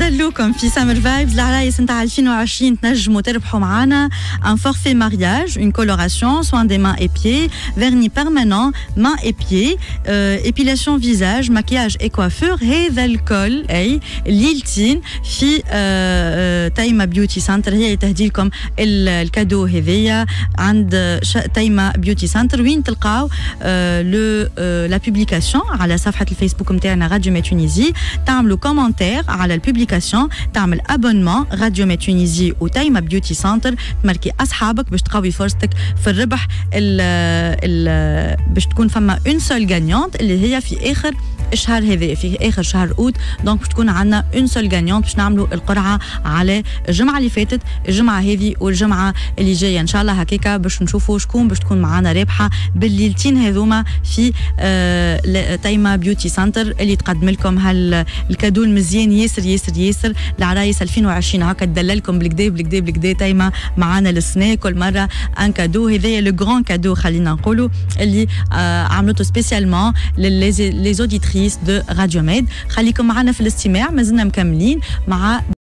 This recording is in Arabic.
نخلوكم في سامر فايبز العرايس نتاع 2020 تنجموا تربحوا معنا un forfait mariage, une coloration, soins des mains et pieds, vernis permanent, mains et pieds, épilation visage, maquillage et coiffure. هذا الكل أي ليلتين في تايما بيوتي سنتر هي تهدي لكم الكادو هذيا عند تايما بيوتي سنتر وين تلقاو لا بوبليكاسيون على صفحة الفيسبوك نتاعنا راديو مي تونيزي تعملوا كومنتير على البوبليكاسيون تعمل ابونمون راديو مي تونيزي وتايما بيوتي سنتر تماركي اصحابك باش تقوي فرصتك في الربح باش تكون فما اون سول غانيونت اللي هي في اخر الشهر هذا في اخر شهر اوت دونك باش تكون عندنا اون سول غانيونت باش نعملوا القرعه على الجمعه اللي فاتت الجمعه هذه والجمعه اللي جايه ان شاء الله هكاكا باش نشوفوا شكون باش تكون معنا رابحه بالليلتين هذوما في تايما بيوتي سنتر اللي تقدم لكم هالكادو المزيان ياسر ياسر ياسر العرايس 2020 هكا تدللكم بالكدا بالكدا بالكدا تايما معنا للسنه كل مره ان كادو هذايا لو غران كادو خلينا نقولوا اللي عملته سبيسيالمون لي اوديتريس دو راديو ميد. خليكم معنا في الاستماع مازلنا مكملين مع